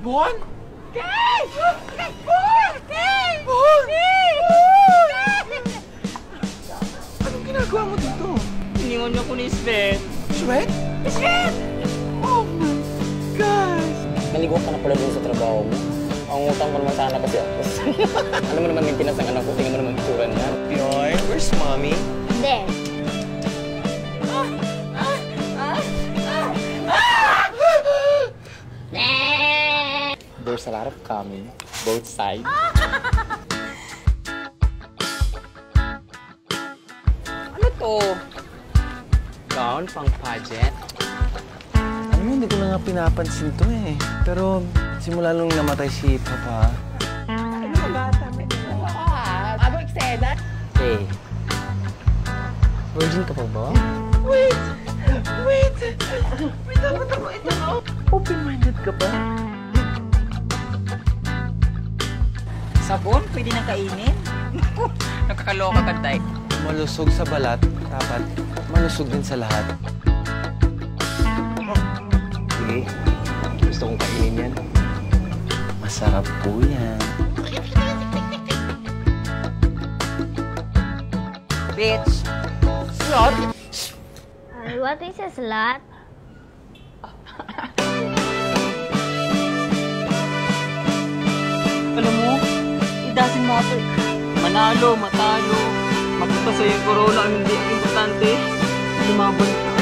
Bon? Kay! Bon! Kay! Bon! Kay! Anong ginagawa mo dito? Iniwan niyo ko ni Sven. Sweat? Sven! Oh my gosh! Naligo ka na pala dun sa trabaho mo. Ang utang mo naman sana kasi ako. Alam mo naman maintenance ng anak ko, tingnan mo naman itsura niya. Pioy, where's mommy? There. There's a lot of coming, both sides. Ano to? Gown pang pageant? Alam mo, hindi ko na nga pinapansin to eh. Pero simula nung namatay si Papa. Ano ba bata? Ako eksena? Hey, virgin ka pa ba? Wait! Wait! Wait, dapat ako ito. Open-minded ka ba? Sabon? Pwede nang kainin? Nakakaloka ka, Tay. Malusog sa balat, dapat malusog din sa lahat. Sige, gusto kong kainin yan. Masarap po yan. Bitch! Slut! What is a slut? Alam mo, it doesn't matter. Manalo, matalo, magpasa yung corona, ang hindi ang importante. Lumaban ka.